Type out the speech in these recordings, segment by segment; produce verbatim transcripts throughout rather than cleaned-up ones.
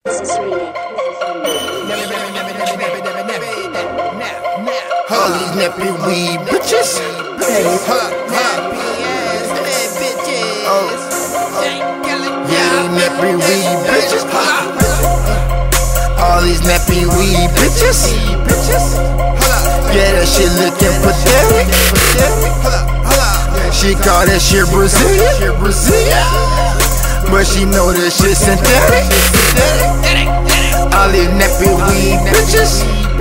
This is remake. All these nappy weed bitches. Oh, yeah, nappy weed bitches. All these nappy weed bitches. Yeah, that shit looking pathetic. She call that shit Brazilian, but she know that shit synthetic. All these nappy weed bitches.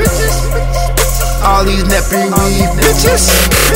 All these nappy weed bitches.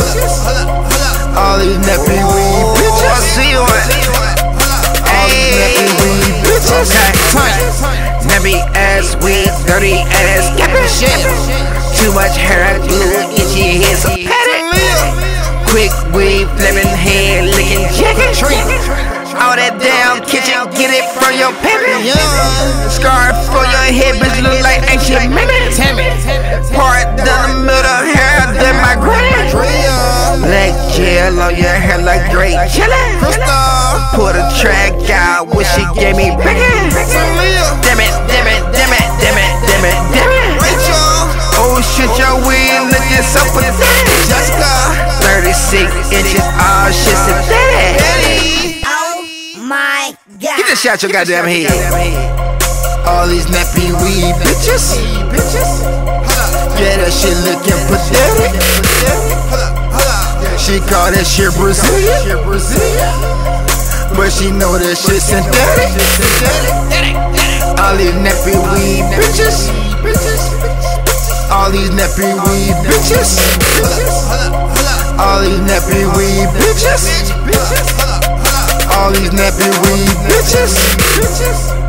All these nappy weed bitches. I see you on. All these nappy weed bitches. Nappy ass weed, dirty ass capping shit. Too much hair, glue, itchy head, some patty. Quick weave, flipping head, licking jacket. All that damn kitchen, get it from your parents. Scar for your head, bitch, look like ancient mimic. Part down the middle, hair than my granny. Black gel on your hair like Drake chillin'. Put a track out, wish she gave me bacon. Damn it, damn it, damn it, damn it, damn it, damn it. Oh shit, your weed looking so pathetic. thirty-six inches, all shit synthetic. My God. Get this shot your goddamn head. All these nappy weed bitches. Yeah, that shit looking pathetic. She call that shit Brazilian, but she know that shit synthetic. All these nappy weed bitches. All these nappy weed bitches. All these nappy weed bitches. All these nappy weed bitches.